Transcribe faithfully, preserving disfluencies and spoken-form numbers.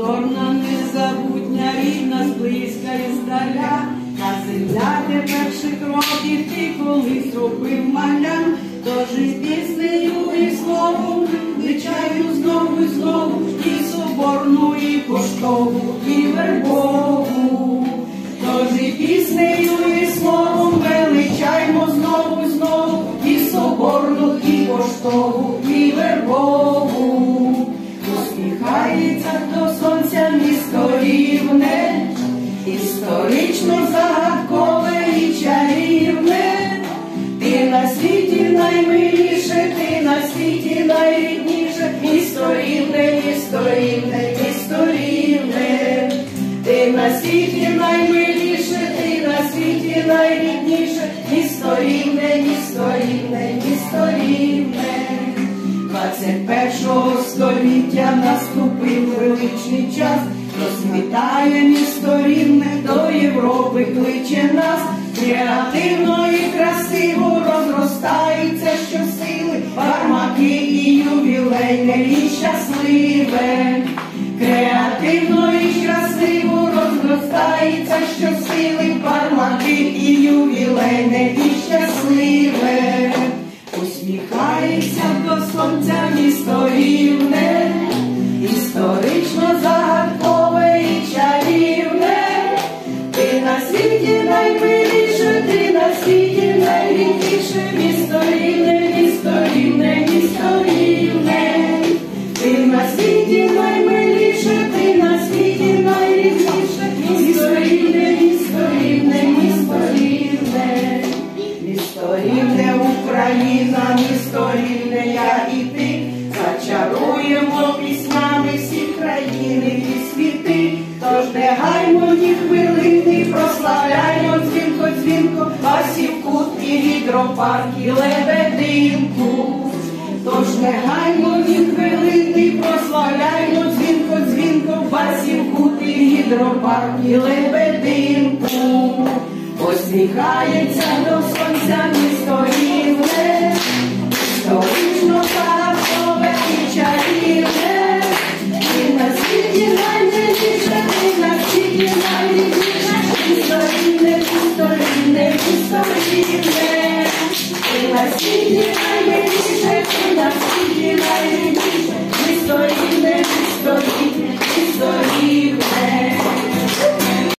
Неповторна, незабутня, рідна, зблизька і здаля. На земля де перших кроків ти колись робив малям. Тож і піснею, і словом величаю знову і знову і соборну, і поштову, і вербову. Тож і піснею, і словом величаймо знову і знову і соборну, і поштову, і вербову. Усміхається до сонця місто рівне, історично загадкове і чарівне. Ти на світі наймиліше, ти на світі найрідніше, місто рівне, місто рівне, місто рівне. Ти на світі наймиліше, ти на світі найрідніше, місто рівне, місто рівне, місто рівне. Двадцять першого століття наступив величний час, розквітає місто рівне, до Європи кличе нас. Креативно і красиво розростаються щосили, бармаки і ювілейне, і щасливе. Креативно і красиво розростаються щосили, бармаки і ювілейне, і щасливе. Усміхається до сонця місто рівне, історично загадкове і чарівне. Ти на світі наймиліше, ти на світі найрідніше, місто рівне, місто рівне, місто рівне. Ти на світі наймиліше, ти на світі найрідніше, місто рівне, місто рівне, місто рівне. Місто рівне, Україна, місто рівне, я і ти, зачаруємо піснями всі країни і світи. Тож не гаймо ні хвилини, прославляймо дзвінко, дзвінко, Васівку і гідропарк і Лебединку. Тож не гаймо ні хвилини, прославляймо дзвінко, дзвінко, Васівку і гідропарк і Лебединку. Посміхається до сонця місто рівне, історично загадкове і чарівне. Ти на світі наймиліше, ти на світі найрідніше, місто рівне, місто рівне, місто рівне. Ти на світі